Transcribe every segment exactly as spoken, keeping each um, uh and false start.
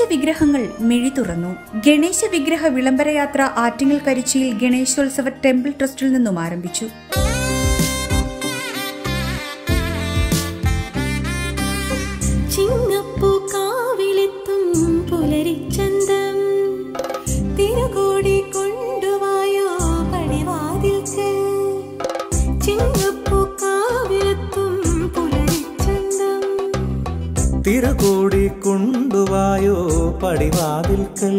വിഗ്രഹങ്ങൾ മിഴി തുറന്നു. ഗണേശ വിഗ്രഹ വിളംബരയാത്ര ആറ്റിങ്ങൽ കരിച്ചിയിൽ ഗണേശോത്സവ ടെമ്പിൾ ട്രസ്റ്റിൽ നിന്നും ആരംഭിച്ചു. തിരുകോടി കൊണ്ടുവായോ പടിവാതിൽക്കൽ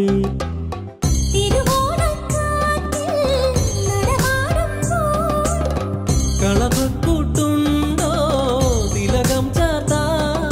കളഭക്കൂട്ടുണ്ടോ തിലകം ചാർത്താ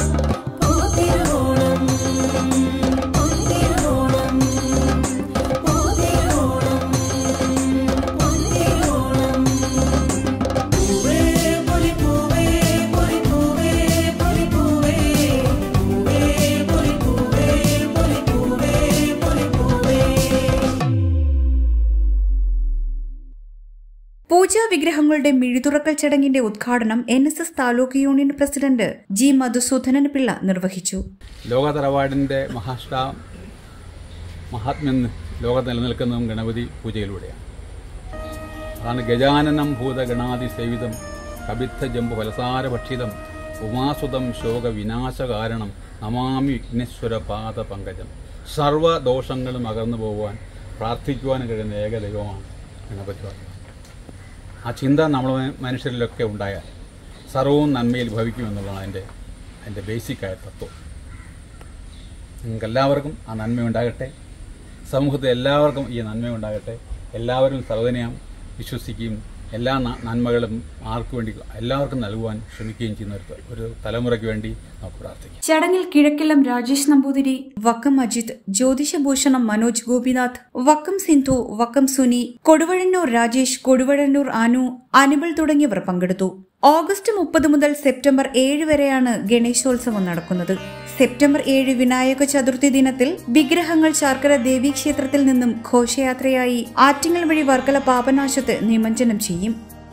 പൂജാ വിഗ്രഹങ്ങളുടെ മിഴിതുറക്കൽ ചടങ്ങിന്റെ ഉദ്ഘാടനം N S S taluk union president G Madhusoodanan Pillai നിർവഹിച്ചു. ലോകോത്തര അവാർഡിന്റെ മഹാഷ്ടാ മഹാത്മ്യം ലോകത്ത് നിലനിൽക്കുന്നതും ഗണപതി പൂജയിലൂടെയാണ്. അതാണ് ഗജാനനം ഭൂതഗണാതി സേവിതം കബിത്ത ജംബു ഫലസാര ഭക്ഷിതം ഉമാസുതം ശോക വിനാശകാരണം നമാമി വിഘ്നേശ്വര പാദ പങ്കജം. സർവ്വദോഷങ്ങളും അകന്നു പോകുവാൻ പ്രാർത്ഥിക്കുവാൻ കഴിയുന്ന ഏക ദൈവമാണ് ഗണപതി. ആ ചിന്ത നമ്മൾ മനുഷ്യരിലൊക്കെ ഉണ്ടായാൽ സർവവും നന്മയിൽ ഭവിക്കുമെന്നുള്ളതാണ് അതിൻ്റെ അതിൻ്റെ ബേസിക്കായ തത്വം. നിങ്ങൾക്കെല്ലാവർക്കും ആ നന്മയുണ്ടാകട്ടെ. സമൂഹത്തിൽ എല്ലാവർക്കും ഈ നന്മയുണ്ടാകട്ടെ. എല്ലാവരും സർവ്വതിനെയും വിശ്വസിക്കുകയും എല്ലാ നന്മകളും ആർക്കു വേണ്ടി എല്ലാവർക്കും നൽകുവാൻ ശ്രമിക്കുകയും ചെയ്യുന്ന ഒരു തലമുറയ്ക്ക് വേണ്ടി നമുക്ക് പ്രാർത്ഥിക്കാം. ചടങ്ങിൽ കിഴക്കിലം രാജേഷ് നമ്പൂതിരി, വക്കം അജിത്, ജ്യോതിഷഭൂഷണം മനോജ് ഗോപിനാഥ്, വക്കം സിന്ധു, വക്കം സുനി, കൊടുവഴന്നൂർ രാജേഷ്, കൊടുവഴന്നൂർ ആനു, അനിബിൾ തുടങ്ങിയവർ പങ്കെടുത്തു. ഓഗസ്റ്റ് മുപ്പത് മുതൽ സെപ്റ്റംബർ ഏഴ് വരെയാണ് ഗണേശോത്സവം നടക്കുന്നത്. സെപ്റ്റംബർ ഏഴ് വിനായക ചതുർത്ഥി ദിനത്തിൽ വിഗ്രഹങ്ങൾ ചാർക്കര ദേവീക്ഷേത്രത്തിൽ നിന്നും ഘോഷയാത്രയായി ആറ്റിങ്ങൽ വഴി വർക്കല പാപനാശത്ത് നിമജ്ജനം ചെയ്യും.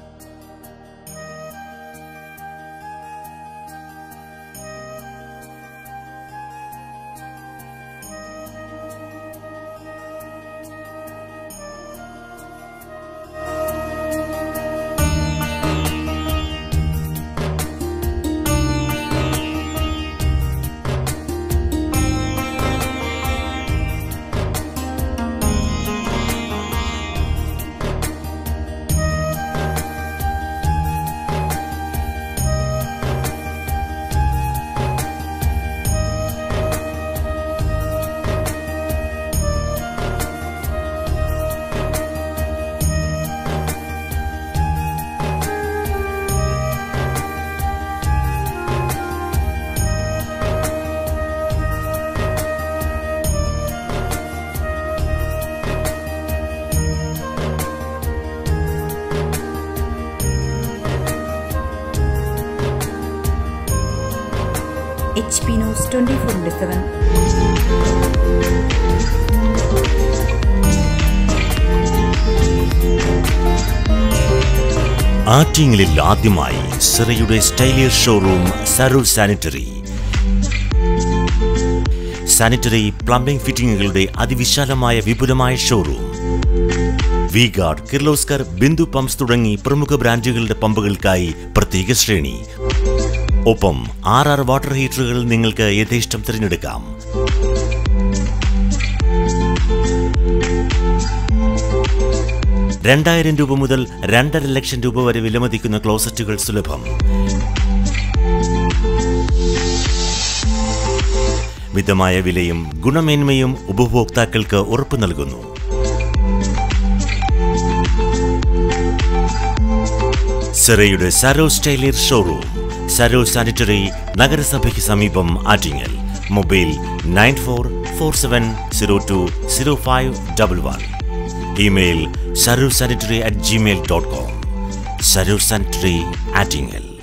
H P News twenty-four into seven. ആറ്റിങ്ങലിൽ ആദ്യമായി സിറയുടെ സ്റ്റൈലിയർ ഷോറൂം സരൂർ സാനിറ്ററി. സാനിറ്ററി പ്ലംബിംഗ് ഫിറ്റിംഗുകളുടെ അതിവിശാലമായ വിപുലമായ showroom. V guard, Kirloskar, Bindu pumps തുടങ്ങി പ്രമുഖ ബ്രാൻഡുകളുടെ പമ്പുകൾക്കായി പ്രത്യേക ശ്രേണി. ഒപ്പം ആർ ആർ വാട്ടർ ഹീറ്ററുകൾ നിങ്ങൾക്ക് യഥേഷ്ടം തിരഞ്ഞെടുക്കാം. രണ്ടായിരം രൂപ മുതൽ രണ്ടര ലക്ഷം രൂപ വരെ വിലമതിക്കുന്ന ക്ലോസറ്റുകൾ സുലഭം. മിതമായ വിലയും ഗുണമേന്മയും ഉപഭോക്താക്കൾക്ക് ഉറപ്പു നൽകുന്നു. സിറയുടെ സരോ സ്റ്റൈലിയർ ഷോറൂം, സരോ സാനിറ്ററി, നഗരസഭയ്ക്ക് സമീപം, Attingal. Mobile nine four four seven zero two zero five double one. Email Saro sanitary at Gmail dot com. Saro sanitary, Attingal.